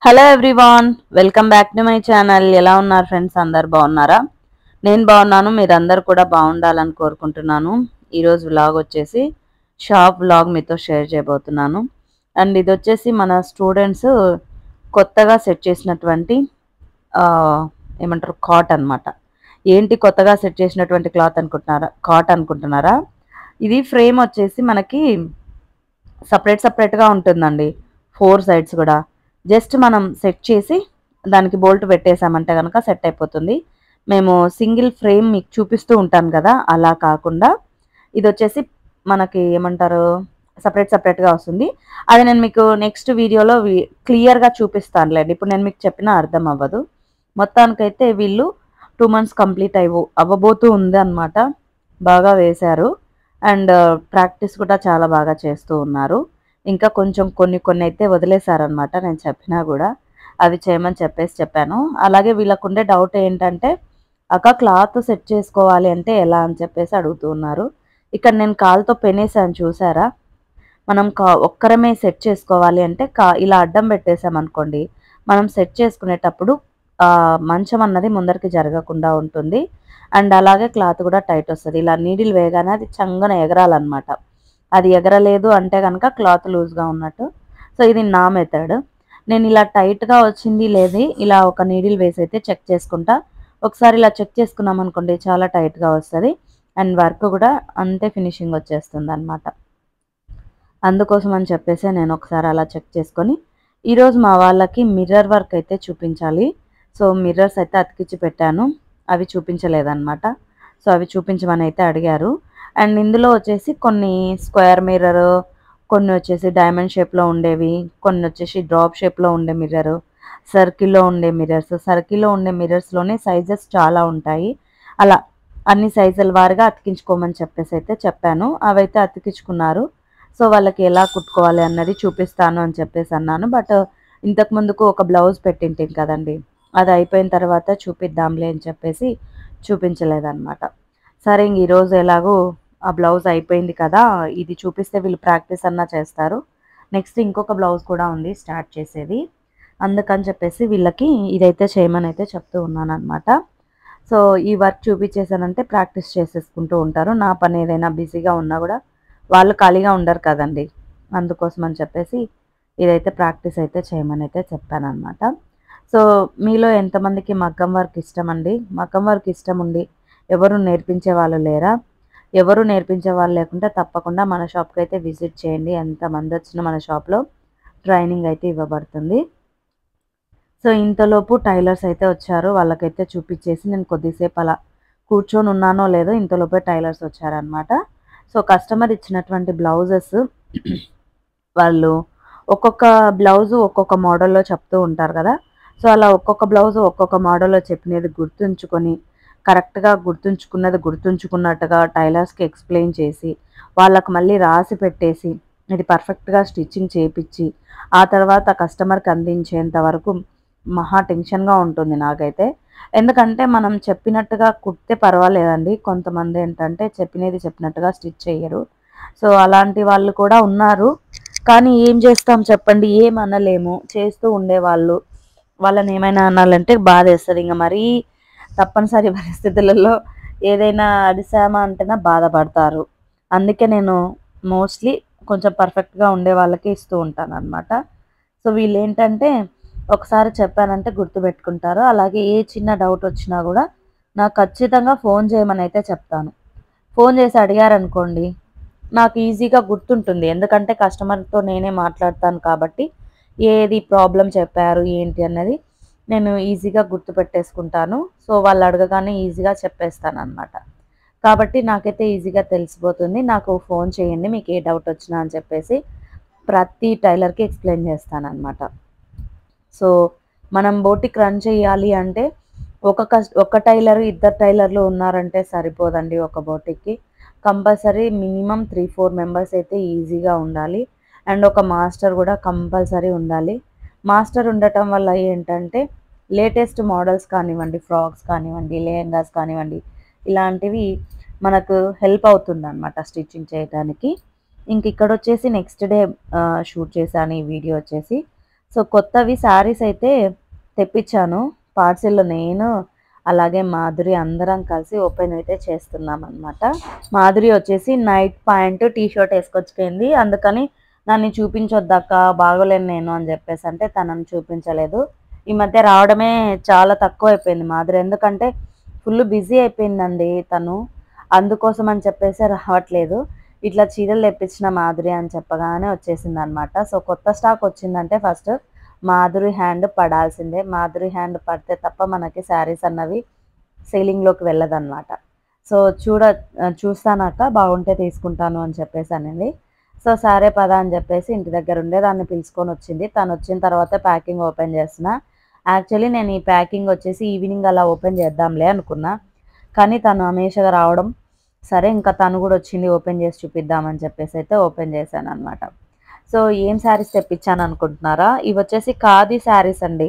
Hello everyone, welcome back to my channel. ఎలా ఉన్నారు friends? అందరు బాగున్నారా? నేను బాగున్నాను. మీరందరూ కూడా బాగుండాలని కోరుకుంటున్నాను. ఈరోజు వ్లాగ్ వచ్చేసి షాప్ వ్లాగ్ మీతో షేర్ చేయబోతున్నాను. అండ్ ఇది వచ్చేసి మన స్టూడెంట్స్ కొత్తగా సెట్ చేసినటువంటి ఆ, ఏమంటారు కాట్ అన్నమాట. ఏంటి కొత్తగా సెట్ చేసినటువంటి కాట్ అనుకుంటున్నారా? ఇది ఫ్రేమ్ వచ్చేసి మనకి సపరేట్గా ఉంటుందండి. 4 సైడ్స్ కూడా జస్ట్ మనం సెట్ చేసి దానికి బోల్ట్ పెట్టేసామంటే కనుక సెట్ అయిపోతుంది. మేము సింగిల్ ఫ్రేమ్ మీకు చూపిస్తూ ఉంటాను కదా, అలా కాకుండా ఇది వచ్చేసి మనకి ఏమంటారు సపరేట్గా వస్తుంది. అది నేను మీకు నెక్స్ట్ వీడియోలో క్లియర్గా చూపిస్తానులేండి. ఇప్పుడు నేను మీకు చెప్పినా అర్థం అవ్వదు. మొత్తానికైతే వీళ్ళు 2 మంత్స్ కంప్లీట్ అవ్వబోతూ ఉంది అనమాట. బాగా వేశారు. అండ్ ప్రాక్టీస్ కూడా చాలా బాగా చేస్తూ ఉన్నారు. ఇంకా కొంచెం కొన్ని అయితే వదిలేశారనమాట. నేను చెప్పినా కూడా అవి చేయమని చెప్పాను. అలాగే వీళ్ళకుండే డౌట్ ఏంటంటే, అక్క క్లాత్ సెట్ చేసుకోవాలి అంటే ఎలా అని చెప్పేసి అడుగుతూ ఉన్నారు. ఇక్కడ నేను కాలుతో పెనేసాను చూసారా? మనం ఒక్కరమే సెట్ చేసుకోవాలి అంటే ఇలా అడ్డం పెట్టేసామనుకోండి, మనం సెట్ చేసుకునేటప్పుడు మంచం అన్నది ముందరికి జరగకుండా ఉంటుంది. అండ్ అలాగే క్లాత్ కూడా టైట్ వస్తుంది. ఇలా నీడిల్ వేయగానే అది చంగన ఎగరాలన్నమాట. అది ఎగరలేదు అంటే కనుక క్లాత్ లూజ్గా ఉన్నట్టు. సో ఇది నా మెథడ్. నేను ఇలా టైట్గా వచ్చింది లేది ఇలా ఒక నీడిల్ వేసి అయితే చెక్ చేసుకుంటా. ఒకసారి ఇలా చెక్ చేసుకున్నాం అనుకోండి, చాలా టైట్గా వస్తుంది. అండ్ వర్క్ కూడా అంతే ఫినిషింగ్ వచ్చేస్తుంది అనమాట. అందుకోసం అని చెప్పేసి నేను ఒకసారి అలా చెక్ చేసుకొని, ఈరోజు మా వాళ్ళకి మిర్రర్ వర్క్ అయితే చూపించాలి. సో మిర్రర్స్ అయితే అతికిచ్చి పెట్టాను. అవి చూపించలేదన్నమాట. సో అవి చూపించమని అయితే అడిగారు. అండ్ ఇందులో వచ్చేసి కొన్ని స్క్వేర్ మిర్రర్, కొన్ని వచ్చేసి డైమండ్ షేప్లో ఉండేవి, కొన్ని వచ్చేసి డ్రాప్ షేప్లో ఉండే మిర్రర్, సర్కిల్లో ఉండే మిర్రర్స్. సర్కిల్లో ఉండే మిర్రర్స్లోనే సైజెస్ చాలా ఉంటాయి. అలా అన్ని సైజుల వారిగా అతికించుకోమని చెప్పేసి అయితే చెప్పాను. అవైతే అతికించుకున్నారు. సో వాళ్ళకి ఎలా కుట్టుకోవాలి అన్నది చూపిస్తాను అని చెప్పేసి అన్నాను. బట్ ఇంతకు ముందుకు ఒక బ్లౌజ్ పెట్టింటాం కదండి, అది అయిపోయిన తర్వాత చూపిద్దాంలే అని చెప్పేసి చూపించలేదన్నమాట. సరే ఇంక ఈరోజు ఎలాగో ఆ బ్లౌజ్ అయిపోయింది కదా, ఇది చూపిస్తే వీళ్ళు ప్రాక్టీస్ అన్నా చేస్తారు. నెక్స్ట్ ఇంకొక బ్లౌజ్ కూడా ఉంది స్టార్ట్ చేసేది. అందుకని చెప్పేసి వీళ్ళకి ఇదైతే చేయమని అయితే చెప్తూ ఉన్నాను అనమాట. సో ఈ వర్క్ చూపించేసానంటే ప్రాక్టీస్ చేసేసుకుంటూ ఉంటారు. నా పని ఏదైనా బిజీగా ఉన్నా కూడా వాళ్ళు ఖాళీగా ఉండరు కదండి. అందుకోసం అని చెప్పేసి ఇదైతే ప్రాక్టీస్ అయితే చేయమని అయితే చెప్పానమాట. సో మీలో ఎంతమందికి మగ్గం వర్క్ ఇష్టం అండి? మగ్గం వర్క్ ఇష్టం ఉండి ఎవరు నేర్పించే వాళ్ళు లేరా? ఎవరు నేర్పించే వాళ్ళు లేకుంటే తప్పకుండా మన షాప్కి అయితే విజిట్ చేయండి. ఎంతమంది వచ్చినా మన షాప్లో ట్రైనింగ్ అయితే ఇవ్వబడుతుంది. సో ఇంతలోపు టైలర్స్ అయితే వచ్చారు. వాళ్ళకైతే చూపించేసి నేను కొద్దిసేపు అలా కూర్చొని ఉన్నానో లేదో ఇంతలోపే టైలర్స్ వచ్చారనమాట. సో కస్టమర్ ఇచ్చినటువంటి బ్లౌజెస్ వాళ్ళు ఒక్కొక్క బ్లౌజు ఒక్కొక్క మోడల్లో చెప్తూ ఉంటారు కదా. సో అలా ఒక్కొక్క బ్లౌజు ఒక్కొక్క మోడల్లో చెప్పినది గుర్తుంచుకొని, కరెక్ట్గా గుర్తుంచుకున్నట్టుగా టైలర్స్కి ఎక్స్ప్లెయిన్ చేసి, వాళ్ళకు మళ్ళీ రాసి పెట్టేసి, ఇది పర్ఫెక్ట్గా స్టిచ్చింగ్ చేయించి ఆ తర్వాత కస్టమర్కి అందించేంత వరకు మహా టెన్షన్గా ఉంటుంది నాకైతే. ఎందుకంటే మనం చెప్పినట్టుగా కుడితే పర్వాలేదండి, కొంతమంది ఏంటంటే చెప్పినట్టుగా స్టిచ్ చేయరు. సో అలాంటి వాళ్ళు కూడా ఉన్నారు. కానీ ఏం చేస్తాం చెప్పండి, ఏం అనలేము. చేస్తూ ఉండేవాళ్ళు, వాళ్ళని ఏమైనా అనాలంటే బాధేస్తుంది. ఇంకా మరీ తప్పనిసరి పరిస్థితులలో ఏదైనా అడిసామా అంటేనే బాధపడతారు. అందుకే నేను మోస్ట్లీ కొంచెం పర్ఫెక్ట్గా ఉండే వాళ్ళకి ఇస్తూ ఉంటాను అనమాట. సో వీళ్ళు ఏంటంటే ఒకసారి చెప్పానంటే గుర్తుపెట్టుకుంటారు. అలాగే ఏ చిన్న డౌట్ వచ్చినా కూడా నాకు ఖచ్చితంగా ఫోన్ చేయమని అయితే చెప్తాను. ఫోన్ చేసి అడిగారనుకోండి, నాకు ఈజీగా గుర్తుంటుంది. ఎందుకంటే కస్టమర్తో నేనే మాట్లాడతాను కాబట్టి ఏది ప్రాబ్లం చెప్పారు ఏంటి అన్నది నేను ఈజీగా గుర్తుపెట్టేసుకుంటాను. సో వాళ్ళు అడగగానే ఈజీగా చెప్పేస్తాను అనమాట. కాబట్టి నాకైతే ఈజీగా తెలిసిపోతుంది. నాకు ఫోన్ చేయండి మీకు ఏ డౌట్ వచ్చినా అని చెప్పేసి ప్రతి టైలర్కి ఎక్స్ప్లెయిన్ చేస్తానన్నమాట. సో మనం బోటిక్ రన్ చేయాలి అంటే ఒక టైలర్, ఇద్దరు టైలర్లు ఉన్నారంటే సరిపోదండి ఒక బోటిక్కి. కంపల్సరీ మినిమం 3-4 మెంబర్స్ అయితే ఈజీగా ఉండాలి. అండ్ ఒక మాస్టర్ కూడా కంపల్సరీ ఉండాలి. మాస్టర్ ఉండటం వల్ల ఏంటంటే లేటెస్ట్ మోడల్స్ కానివ్వండి, ఫ్రాక్స్ కానివ్వండి, లెహంగాస్ కానివ్వండి, ఇలాంటివి మనకు హెల్ప్ అవుతుంది అనమాట స్టిచ్చింగ్ చేయడానికి. ఇంక ఇక్కడ వచ్చేసి నెక్స్ట్ డే షూట్ చేశాను ఈ వీడియో వచ్చేసి. సో కొత్తవి శారీస్ అయితే తెప్పించాను పార్సిల్లో. నేను అలాగే మాధురి అందరం కలిసి ఓపెన్ అయితే చేస్తున్నాం అనమాట. మాధురి వచ్చేసి నైట్ ప్యాంటు టీ షర్ట్ వేసుకొచ్చిపోయింది. అందుకని నన్ను చూపించొద్దాక బాగోలేను నేను అని చెప్పేసి అంటే తనని చూపించలేదు. ఈ మధ్య రావడమే చాలా తక్కువ అయిపోయింది మాధురి, ఎందుకంటే ఫుల్ బిజీ అయిపోయిందండి తను. అందుకోసం అని చెప్పేసి రావట్లేదు. ఇట్లా చీరలు తెప్పించిన మాధురి అని చెప్పగానే వచ్చేసింది అనమాట. సో కొత్త స్టాక్ వచ్చిందంటే ఫస్ట్ మాధురి హ్యాండ్ పడాల్సిందే. మాధురి హ్యాండ్ పడితే తప్ప మనకి శారీస్ అన్నవి సేలింగ్లోకి వెళ్ళదన్నమాట. సో చూస్తానాక బాగుంటే తీసుకుంటాను అని చెప్పేసి అనేది. సో సరే పద అని చెప్పేసి ఇంటి దగ్గర ఉండే దాన్ని పిలుచుకొని వచ్చింది. తను వచ్చిన తర్వాత ప్యాకింగ్ ఓపెన్ చేస్తున్నా. యాక్చువల్లీ నేను ఈ ప్యాకింగ్ వచ్చేసి ఈవినింగ్ అలా ఓపెన్ చేద్దాంలే అనుకున్నా, కానీ తను అమేషగా రావడం సరే ఇంకా తను కూడా వచ్చింది ఓపెన్ చేసి చూపిద్దామని చెప్పేసి అయితే ఓపెన్ చేశాను అనమాట. సో ఏం శారీస్ తెప్పించాను అనుకుంటున్నారా? ఇవి వచ్చేసి ఖాదీ శారీస్ అండి,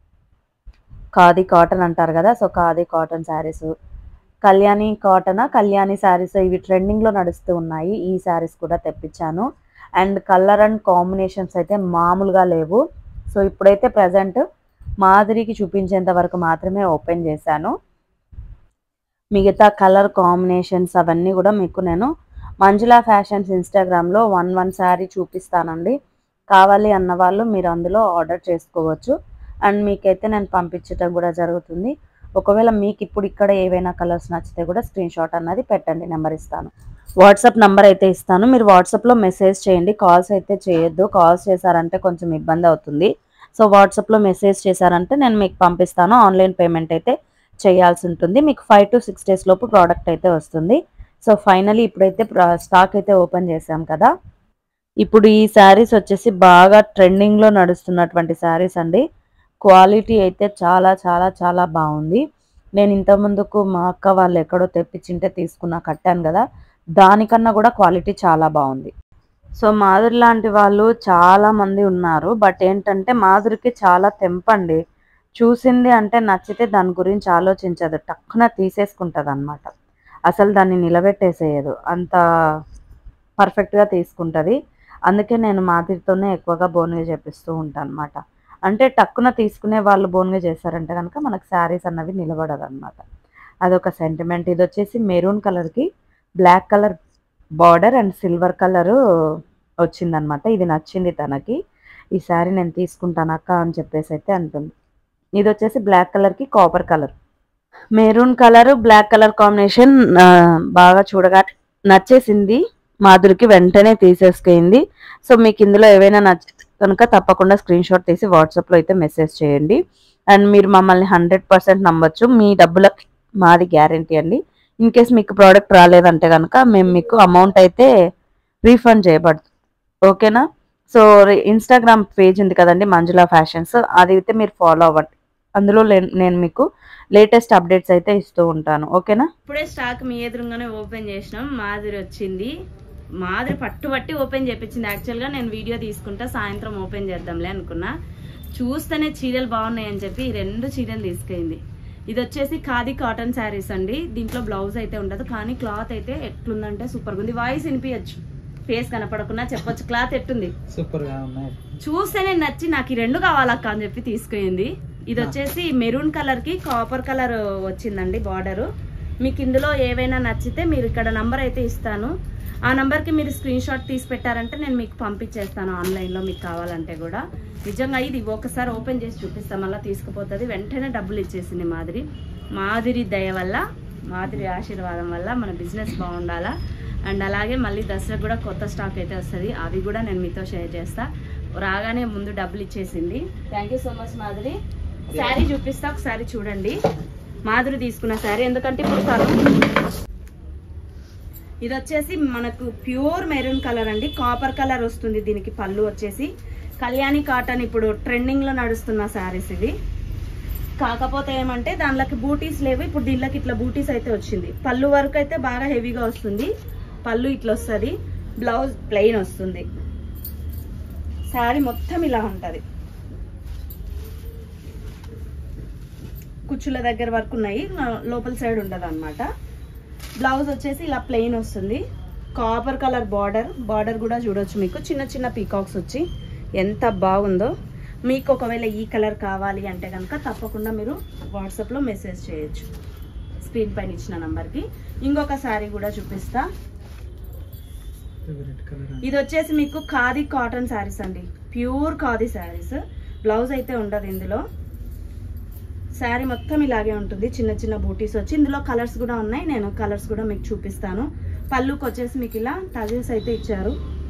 ఖాదీ కాటన్ అంటారు కదా. సో ఖాదీ కాటన్ శారీస్, కళ్యాణి కళ్యాణి శారీస్ ఇవి ట్రెండింగ్లో నడుస్తూ ఉన్నాయి. ఈ శారీస్ కూడా తెప్పించాను. అండ్ కలర్ అండ్ కాంబినేషన్స్ అయితే మామూలుగా లేవు. సో ఇప్పుడైతే ప్రజెంట్ మాధురికి చూపించేంత వరకు మాత్రమే ఓపెన్ చేశాను. మిగతా కలర్ కాంబినేషన్స్ అవన్నీ కూడా మీకు నేను మంజులా ఫ్యాషన్స్ ఇన్స్టాగ్రామ్లో 1 శారీ చూపిస్తానండి. కావాలి అన్న వాళ్ళు మీరు అందులో ఆర్డర్ చేసుకోవచ్చు. అండ్ మీకైతే నేను పంపించడం కూడా జరుగుతుంది. ఒకవేళ మీకు ఇప్పుడు ఇక్కడ ఏవైనా కలర్స్ నచ్చితే కూడా స్క్రీన్ షాట్ అన్నది పెట్టండి, నెంబర్ ఇస్తాను. వాట్సాప్ నెంబర్ అయితే ఇస్తాను, మీరు వాట్సాప్లో మెసేజ్ చేయండి. కాల్స్ అయితే చేయొద్దు, కాల్స్ చేశారంటే కొంచెం ఇబ్బంది అవుతుంది. సో వాట్సాప్లో మెసేజ్ చేశారంటే నేను మీకు పంపిస్తాను. ఆన్లైన్ పేమెంట్ అయితే చేయాల్సి ఉంటుంది. మీకు 5 to 6 days లోపు ప్రోడక్ట్ అయితే వస్తుంది. సో ఫైనలీ ఇప్పుడైతే స్టాక్ అయితే ఓపెన్ చేసాం కదా. ఇప్పుడు ఈ శారీస్ వచ్చేసి బాగా ట్రెండింగ్లో నడుస్తున్నటువంటి శారీస్ అండి. క్వాలిటీ అయితే చాలా చాలా చాలా బాగుంది. నేను ఇంతకుముందుకు మా అక్క వాళ్ళు ఎక్కడో తెప్పించింటే తీసుకున్నా, కట్టాను కదా, దానికన్నా కూడా క్వాలిటీ చాలా బాగుంది. సో మాధురి లాంటి వాళ్ళు చాలామంది ఉన్నారు, బట్ ఏంటంటే మాధురికి చాలా తెంపండి. చూసింది అంటే నచ్చితే దాని గురించి ఆలోచించదు, టక్కున తీసేసుకుంటుంది అనమాట. అసలు దాన్ని నిలబెట్టేసేయదు, అంత పర్ఫెక్ట్గా తీసుకుంటుంది. అందుకే నేను మాధురితోనే ఎక్కువగా బోన్గా చేపిస్తూ ఉంటాను అనమాట. అంటే టక్కున తీసుకునే వాళ్ళు బోన్గా చేశారంటే కనుక మనకు శారీస్ అన్నవి నిలబడదు అనమాట. అదొక సెంటిమెంట్. ఇది వచ్చేసి మెరూన్ కలర్కి black colour border and silver colour వచ్చిందనమాట. ఇది నచ్చింది తనకి. ఈ శారీ నేను తీసుకుంటాను అక్క అని చెప్పేసి అయితే అంటుంది. ఇది వచ్చేసి బ్లాక్ కలర్కి copper colour, maroon colour black colour combination బాగా చూడగా నచ్చేసింది మాధురికి, వెంటనే తీసేసుకుంది. సో మీకు ఇందులో ఏవైనా నచ్చితే కనుక తప్పకుండా స్క్రీన్ షాట్ తీసి వాట్సాప్లో అయితే మెసేజ్ చేయండి. అండ్ మీరు మమ్మల్ని 100% నమ్మొచ్చు, మీ డబ్బులకి మాది గ్యారంటీ అండి. ఇన్ కేస్ మీకు ప్రోడక్ట్ రాలేదంటే కనుక మేము మీకు అమౌంట్ అయితే రీఫండ్ చేయబడుతుంది, ఓకేనా? సో ఇన్స్టాగ్రామ్ పేజ్ ఉంది కదండి మంజులా ఫ్యాషన్స్, అది అయితే మీరు ఫాలో అవ్వండి. అందులో నేను మీకు లేటెస్ట్ అప్డేట్స్ అయితే ఇస్తూ ఉంటాను, ఓకేనా? ఇప్పుడే స్టాక్ మీ ఎదురుగానే ఓపెన్ చేసినాం. మాధురి వచ్చింది, మాధురి పట్టుబట్టి ఓపెన్ చేపించింది. యాక్చువల్గా నేను వీడియో తీసుకుంటా సాయంత్రం ఓపెన్ చేద్దాంలే అనుకున్నా, చూస్తేనే చీరలు బాగున్నాయని చెప్పి 2 చీరలు తీసుకెళ్ళింది. ఇది వచ్చేసి ఖాదీ కాటన్ శారీస్ అండి. దీంట్లో బ్లౌజ్ అయితే ఉండదు, కానీ క్లాత్ అయితే ఎట్లుందంటే సూపర్గా ఉంది. వాయిస్ వినిపించచ్చు, ఫేస్ కనపడకుండా చెప్పొచ్చు క్లాత్ ఎట్టుంది, సూపర్ గా ఉన్నాయి. చూస్తేనే నచ్చి నాకు ఈ 2 కావాలక్క అని చెప్పి తీసుకెళ్ళింది. ఇది వచ్చేసి మెరూన్ కలర్ కి కాపర్ కలర్ వచ్చిందండి బార్డర్. మీకు ఇందులో ఏవైనా నచ్చితే మీరు ఇక్కడ నంబర్ అయితే ఇస్తాను, ఆ నంబర్కి మీరు స్క్రీన్ షాట్ తీసి పెట్టారంటే నేను మీకు పంపించేస్తాను ఆన్లైన్లో, మీకు కావాలంటే కూడా. నిజంగా ఇది ఒకసారి ఓపెన్ చేసి చూపిస్తాం, మళ్ళీ తీసుకుపోతుంది. వెంటనే డబ్బులు ఇచ్చేసింది మాధురి దయ వల్ల, మాధురి ఆశీర్వాదం వల్ల మన బిజినెస్ బాగుండాలా. అండ్ అలాగే మళ్ళీ దసరా కూడా కొత్త స్టాక్ అయితే వస్తుంది, అవి కూడా నేను మీతో షేర్ చేస్తా. రాగానే ముందు డబ్బులు ఇచ్చేసింది. Thank you so much Madhuri. Sari చూపిస్తా ఒకసారి చూడండి, మాధురి తీసుకున్న శారీ. ఎందుకంటే ఇప్పుడు ఇది వచ్చేసి మనకు ప్యూర్ మెరూన్ కలర్ అండి, కాపర్ కలర్ వస్తుంది దీనికి. పళ్ళు వచ్చేసి కళ్యాణి కాటన్ ఇప్పుడు ట్రెండింగ్ లో నడుస్తున్న శారీస్ ఇవి. కాకపోతే ఏమంటే దానిలోకి బూటీస్ లేవు, ఇప్పుడు దీనిలోకి ఇట్లా బూటీస్ అయితే వచ్చింది. పళ్ళు వరకు అయితే బాగా హెవీగా వస్తుంది, పళ్ళు ఇట్లా వస్తుంది, బ్లౌజ్ ప్లెయిన్ వస్తుంది. శారీ మొత్తం ఇలా ఉంటది, కుచ్చుల దగ్గర వరకు ఉన్నాయి, లోపల సైడ్ ఉండదు అనమాట. బ్లౌజ్ వచ్చేసి ఇలా ప్లెయిన్ వస్తుంది, కాపర్ కలర్ బార్డర్ కూడా చూడొచ్చు మీకు, చిన్న చిన్న పీకాక్స్ వచ్చి ఎంత బాగుందో. మీకు ఒకవేళ ఈ కలర్ కావాలి అంటే కనుక తప్పకుండా మీరు వాట్సాప్లో మెసేజ్ చేయొచ్చు స్క్రీన్ పైన ఇచ్చిన నంబర్కి. ఇంకొక శారీ కూడా చూపిస్తా. ఇది వచ్చేసి మీకు ఖాదీ కాటన్ శారీస్ అండి, ప్యూర్ ఖాదీ శారీస్. బ్లౌజ్ అయితే ఉండదు ఇందులో. శారీ మొత్తం ఇలాగే ఉంటుంది, చిన్న చిన్న బూటీస్ వచ్చి. ఇందులో కలర్స్ కూడా ఉన్నాయి, నేను కలర్స్ కూడా మీకు చూపిస్తాను. పళ్ళుకి వచ్చేసి మీకు ఇలా టజిల్స్ అయితే ఇచ్చారు.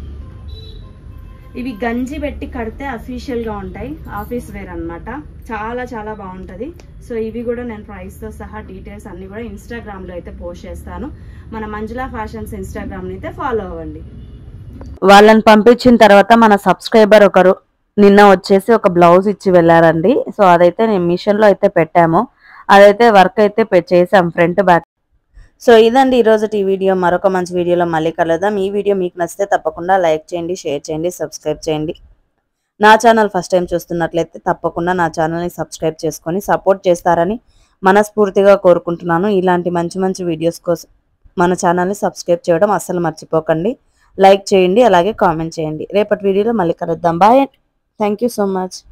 ఇవి గంజి పెట్టి కడితే అఫీషియల్గా ఉంటాయి, ఆఫీస్ వేర్ అనమాట. చాలా చాలా బాగుంటుంది. సో ఇవి కూడా నేను ప్రైస్తో సహా డీటెయిల్స్ అన్నీ కూడా ఇన్స్టాగ్రామ్లో అయితే పోస్ట్ చేస్తాను. మన మంజులా ఫ్యాషన్స్ ఇన్స్టాగ్రామ్ని అయితే ఫాలో అవ్వండి. వాళ్ళని పంపించిన తర్వాత మన సబ్స్క్రైబర్ ఒకరు నిన్న వచ్చేసి ఒక బ్లౌజ్ ఇచ్చి వెళ్ళారండి. సో అదైతే నేను మిషన్లో అయితే పెట్టాము, అదైతే వర్క్ అయితే చేసాం ఫ్రంట్ బ్యాక్. సో ఇదండి ఈరోజు ఈ వీడియో. మరొక మంచి వీడియోలో మళ్ళీ కలుద్దాం. ఈ వీడియో మీకు నచ్చితే తప్పకుండా లైక్ చేయండి, షేర్ చేయండి, సబ్స్క్రైబ్ చేయండి. నా ఛానల్ ఫస్ట్ టైం చూస్తున్నట్లయితే తప్పకుండా నా ఛానల్ని సబ్స్క్రైబ్ చేసుకొని సపోర్ట్ చేస్తారని మనస్ఫూర్తిగా కోరుకుంటున్నాను. ఇలాంటి మంచి మంచి వీడియోస్ కోసం మన ఛానల్ని సబ్స్క్రైబ్ చేయడం అస్సలు మర్చిపోకండి. లైక్ చేయండి, అలాగే కామెంట్ చేయండి. రేపటి వీడియోలో మళ్ళీ కలుద్దాం. Bye. Thank you so much.